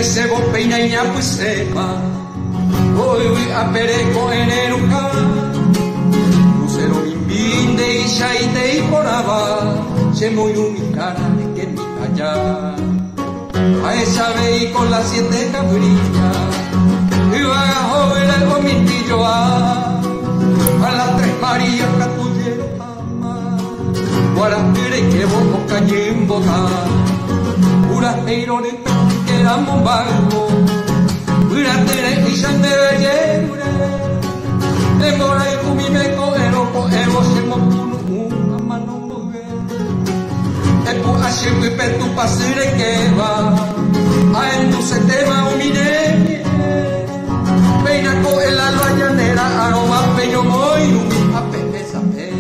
ese bo peina y ya pues sepa hoy a pereco en eruca lucero mimbinde y shaite y poraba se muy humicana de que mi calla a esa ve con las 7 cabrillas y va a joven el vomitillo a las 3 Marías catuyero ama guarapire que boco cañín bota puras eirones que eran bombardo puras teres y san de bellere de mora y cumimeco eroco evo se motuno una mano mujer epo así que petu pasire que va a en tu setema umine peinaco en la llanera aroma peño muy a pepe sape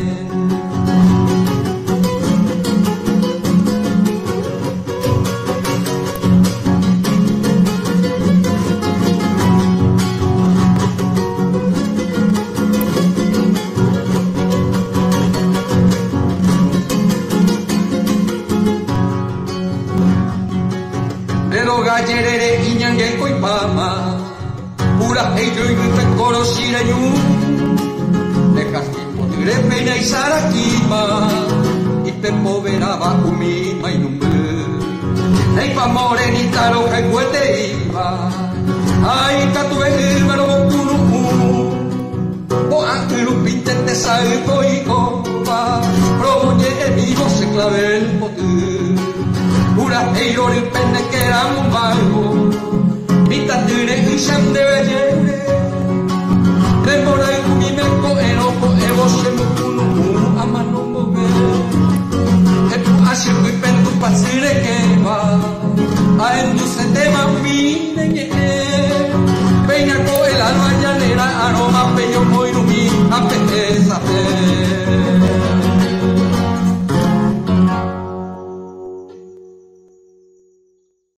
gallerere y ñangueco y pama pura ello y me conocireñu dejas tiempo tigre peña y saraquima y te poveraba umima y numbe neipa morenita roja y cuete iba ay catuve el mero bocunu o antes lupinte te salgo y compa proñe el vivo se clave el poder pura eiro el pene que era un barco mitad de y san de belleza